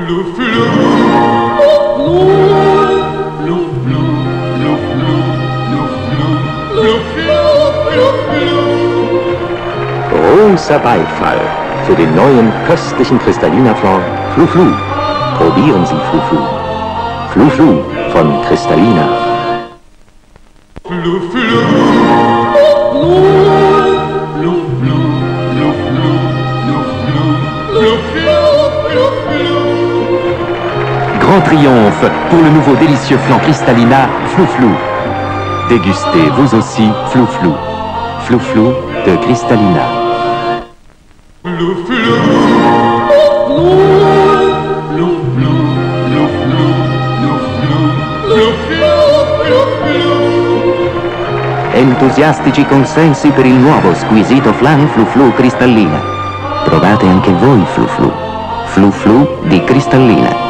Großer Beifall für den neuen köstlichen Kristallina-Flan Flu Flu. Probieren Sie Flu Flu. Flu Flu von Kristallina. Flu Flu. Grand triomphe pour le nouveau délicieux flan Kristallina Flu Flu. Dégustez vous aussi Flu Flu. Flu Flu de Kristallina. Flu Flu. Entusiastici consensi per il nuovo squisito flan Flu Flu Kristallina. Provate anche voi Flu Flu. Flu Flu di Kristallina.